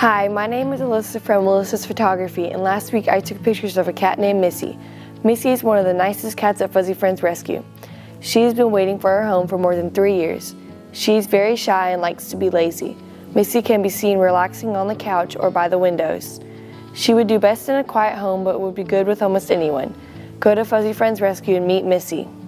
Hi, my name is Alyssa from Alyssa's Photography, and last week I took pictures of a cat named Missy. Missy is one of the nicest cats at Fuzzy Friends Rescue. She's been waiting for her home for more than 3 years. She's very shy and likes to be lazy. Missy can be seen relaxing on the couch or by the windows. She would do best in a quiet home, but would be good with almost anyone. Go to Fuzzy Friends Rescue and meet Missy.